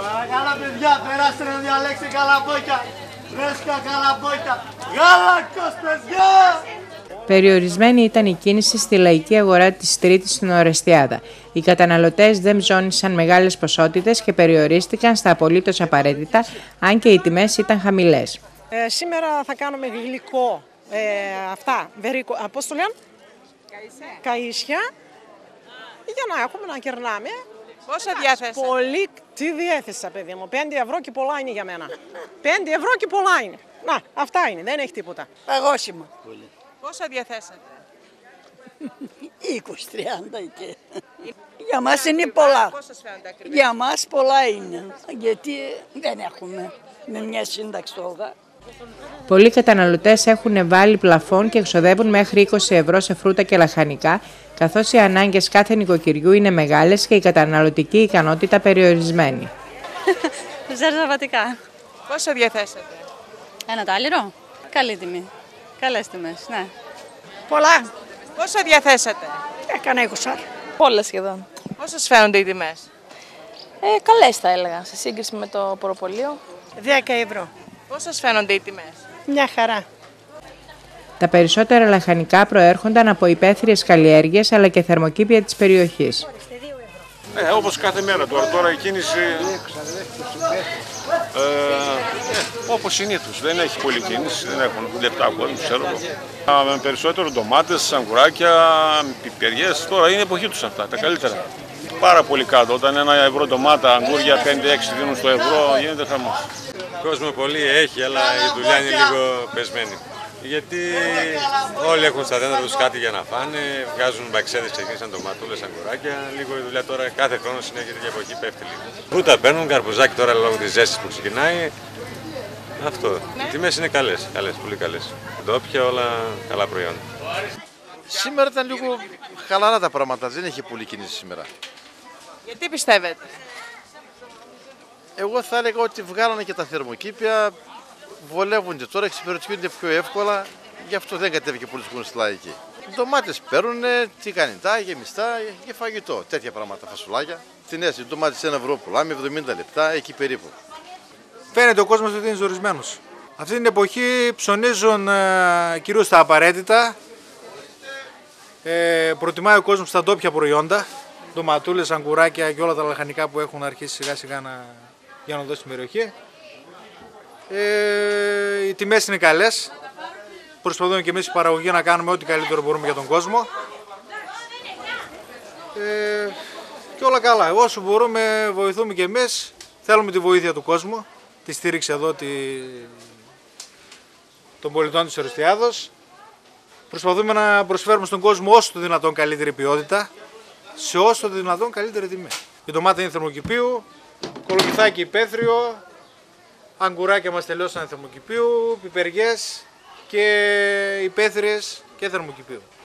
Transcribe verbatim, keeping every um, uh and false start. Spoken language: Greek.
Παρακαλώ παιδιά, περάστε να διαλέξετε καλαμπόκια. Φρέσκα καλαμπόκια. Γάλα Κοσπεζιά! Περιορισμένη ήταν η κίνηση στη λαϊκή αγορά της Τρίτης στην Ορεστιάδα. Οι καταναλωτές δεν ψώνισαν μεγάλες ποσότητες και περιορίστηκαν στα απολύτως απαραίτητα, αν και οι τιμές ήταν χαμηλές. Ε, σήμερα θα κάνουμε γλυκό, ε, αυτά, βερίκο, πώς το λένε, καΐσια, για να έχουμε να κερνάμε. Πόσα διάθεσα? Πολύ, τι διέθεσα παιδί μου, πέντε ευρώ και πολλά είναι για μένα. Πέντε ευρώ και πολλά είναι. Να, αυτά είναι, δεν έχει τίποτα. Παγώσιμο. Πόσα διαθέσατε? είκοσι τριάντα και. Για μας είναι πολλά. Πώς σας φαίνονται ακριβώς? Για μας πολλά είναι. Γιατί δεν έχουμε με μια σύνταξη τώρα. Πολλοί καταναλωτές έχουν βάλει πλαφόν και εξοδεύουν μέχρι είκοσι ευρώ σε φρούτα και λαχανικά, καθώς οι ανάγκες κάθε νοικοκυριού είναι μεγάλες και η καταναλωτική ικανότητα περιορισμένη. Ζαρζαβατικά. Πόσα διαθέσατε? Ένα τάλιρο. Καλή τιμή. Καλές τιμές, ναι. Πολλά. Πόσα διαθέσατε? Έκανα είκοσι. Πολλά σχεδόν. Πώς σας φαίνονται οι τιμές? Ε, καλές θα έλεγα, σε σύγκριση με το προπολείο. δέκα ευρώ. Πώς σας φαίνονται οι τιμές? Μια χαρά. Τα περισσότερα λαχανικά προέρχονταν από υπαίθριες καλλιέργειες αλλά και θερμοκήπια της περιοχής. Ε, όπως κάθε μέρα τώρα, τώρα η κίνηση ε, ε, όπως συνήθως, δεν έχει πολλή κίνηση, δεν έχουν λεπτά κόσμο, ξέρω εγώ. Με περισσότερο ντομάτες, αγκουράκια, πιπεριές, τώρα είναι εποχή τους αυτά, τα καλύτερα. Πάρα πολύ κάτω, όταν ένα ευρώ ντομάτα, αγκούρια πέντε έξι δίνουν στο ευρώ, γίνεται χαμός. Κόσμο πολύ έχει, αλλά η δουλειά είναι λίγο πεσμένη. Γιατί όλοι έχουν στα δέντρα τους κάτι για να φάνε, βγάζουν μπαξέδες, ξεκίνησαν ντοματούλες, αγκουράκια. Λίγο η δουλειά τώρα κάθε χρόνο συνέχεια για εποχή πέφτει λίγο. Φρούτα παίρνουν, καρπουζάκι τώρα λόγω της ζέστης που ξεκινάει. Αυτό. Οι τιμές είναι καλές, καλές, πολύ καλές. Ντόπια, όλα καλά προϊόντα. Σήμερα ήταν λίγο χαλαρά τα πράγματα, δεν έχει πολύ κίνηση σήμερα. Γιατί πιστεύετε? Εγώ θα έλεγα ότι βγάλανε και τα θερμοκήπια, βολεύονται τώρα, εξυπηρετούνται πιο εύκολα, γι' αυτό δεν κατέβηκε πολύ κόσμο στη λαϊκή. Ντομάτες παίρνουν, τηγανιτά, γεμιστά, για φαγητό, τέτοια πράγματα, φασουλάκια. Τιμές, οι ντομάτες ένα ευρώ πουλάμε, εβδομήντα λεπτά, εκεί περίπου. Φαίνεται ο κόσμος ότι είναι ζορισμένος. Αυτή την εποχή ψωνίζουν ε, κυρίως τα απαραίτητα. Ε, προτιμάει ο κόσμος τα ντόπια προϊόντα, ντοματούλες, αγκουράκια και όλα τα λαχανικά που έχουν αρχίσει σιγά σιγά να γίνονται στην περιοχή. Ε, οι τιμές είναι καλές. Προσπαθούμε και εμείς η παραγωγή να κάνουμε ό,τι καλύτερο μπορούμε για τον κόσμο. Ε, και όλα καλά. Όσο μπορούμε βοηθούμε και εμείς. Θέλουμε τη βοήθεια του κόσμου, τη στήριξη εδώ τη... των πολιτών της Ορεστιάδος. Προσπαθούμε να προσφέρουμε στον κόσμο όσο το δυνατόν καλύτερη ποιότητα, σε όσο το δυνατόν καλύτερη τιμή. Η ντομάτα είναι θερμοκηπίου, κολοκυθάκι υπαίθριο, αγκουράκια μας τελειώσαν θερμοκηπίου, πιπεριές και υπαίθριες και θερμοκηπίου.